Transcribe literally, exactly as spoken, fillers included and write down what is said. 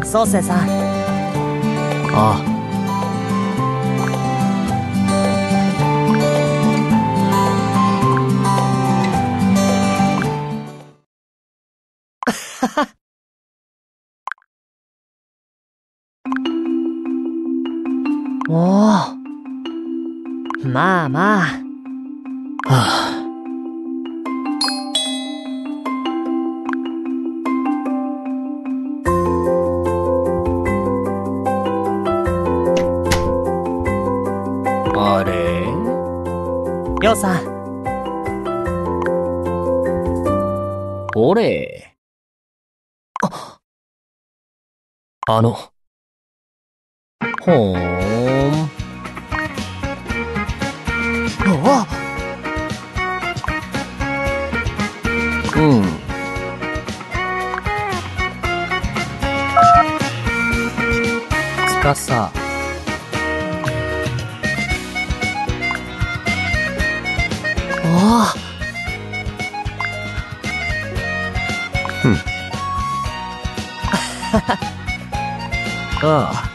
そうせさん。 ああ。 おお。まあまあ。 はあ。あれ？ ようさん。 ほれ。 あ、 あの。ほーん。 おお。 うん。つかさ。 おお。 ふん。ああ。